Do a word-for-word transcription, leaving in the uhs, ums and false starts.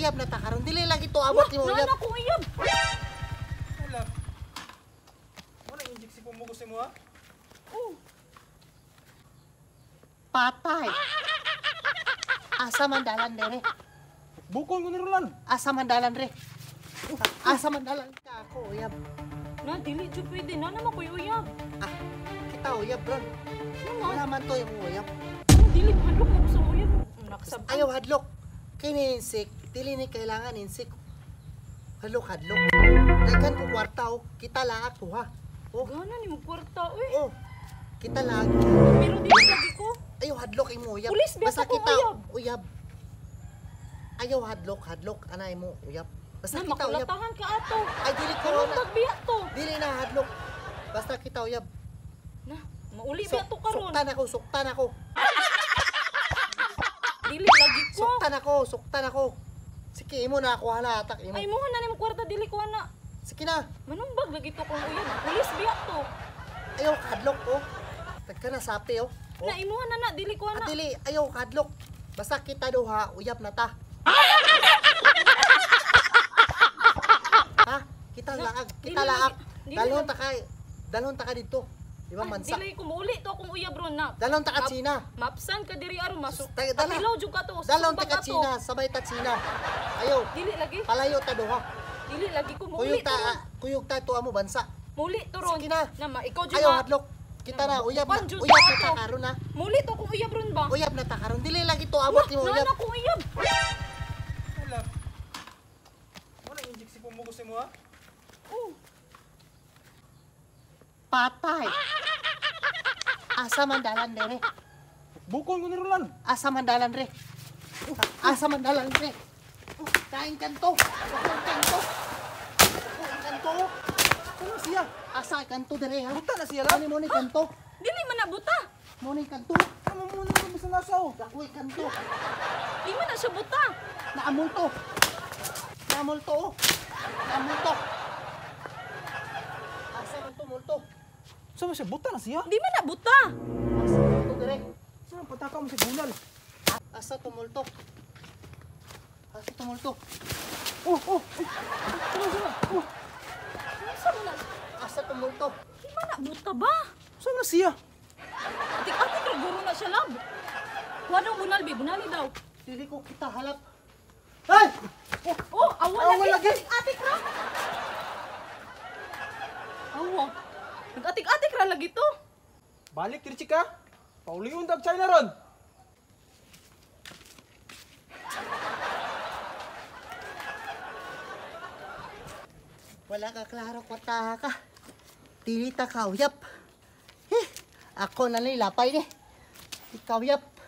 uyab na ta karon. Dili lagi to abot mo uyab. Nana ko uyab. Hala. Mo na injeksi pumugos mo ha? Oh. Patay. Asa mandalan dere. Bukol ko ni Roland. Asa mandalan re. Asa mandalan ka ako uyab. Na dili jud pwede na naman ko uyab. Ah, kita uyab ron. Wala man to yung uyab. Dili hadlok mo sa uyab. Nakasab. Ayaw hadlok. Kini insik, dili ni kailangan insik. Hadlok hadlok. Daghan ko kwarta oh. Kita lahat ko ha. Oh, Gana ni mo kwarta oy. oh. Kita lahat. Pero dili lagi ko. Ayaw hadlok imo uyab. Pulis, Basta basta ko kita uyab. uyab. Ayaw hadlok hadlok anay mo uyab. Basta Na kita uyab. makulatahan ka ato. Ay dili ko Pero na. tagbiya to. Dili na hadlok. Basta kita uyab. Na, mauli Suk- biya to karon. Suktan ako, suktan ako. Dili lagi ko. Suktan ako, suktan ako. Sige, imo na ako halatak imo. Ay mo na nimo kwarta dili ko ana. Sige na. Manumbag lagi to kung uyab. Pulis biya to. Ayaw hadlok oh. Tagka na sapi oh. Oh. Na imuha na na dili ko ana. At dili, ayaw hadlok. Basta kita duha, uyab na ta. Ha? Kita laag, kita dili laag. lagi- dili Dalhon lagi- ta kay, dalhon ta ka dito. Di ba mansa? Dili ko mauli to akong uyab ron na. Dalhon ta ka Map- China. Mapsan ka diri aron masu. Ta- dala- Patilaw jud ka to. Dalhon ta Sumbag ka ato. China, sabay ta China. Ayaw, Dili lagi. palayo ta duha. Dili lagi ko mauli Kuyog to. ta, kuyog ta to amo bansa. Mauli to ron. Sige na. Na ma ikaw jud Ayaw ma. hadlok. Kita na, uyab na, Pan, Diyos uyab ko na ta ato. karon na. Mauli to kung uyab ron ba? Uyab na ta karon. Dili lagi to abot mo uyab. Na ko uyab. Hala. Mo na injeksi pumugos mo ha? Oh. Patay. Asa mandalan dere. Bukol ko ni Roland. Asa mandalan re. Asa mandalan re. Oh, kain kanto. Kain kanto. Kain kanto. Ano siya? Asa kanto dere ha. Buta na siya lang. Ani mo ni kanto. Dili man na buta. Mo ni kanto. Ano mo na mo sa nasaw? Dakoy kanto. Di man na siya buta. Naamol to. Naamol to. oh. Naamol to. Asa man to multo. Saan siya? Buta na siya? Di man na buta. Asa multo dere. Saan pataka mo sa gunal? Asa tumulto. Asa tumulto. Oh, oh, oh. Ano siya? Oh, Asa man na? Asa tumulto. Di man na buta ba? saan na siya? Atik-atik ra guro na siya lab. Wadong bunal bi, bunali daw. Dili ko kita halap. Ay! Oh, oh, awa Awa lagi. lagi. Atik ra. Awa. Nag-atik-atik ra lagi to. Balik diri chika. Pauliyon dag China ron. Wala ka klaro kwarta ka. Dili ta kawyap. Eh, ako na nilapay ni. Ikaw yap.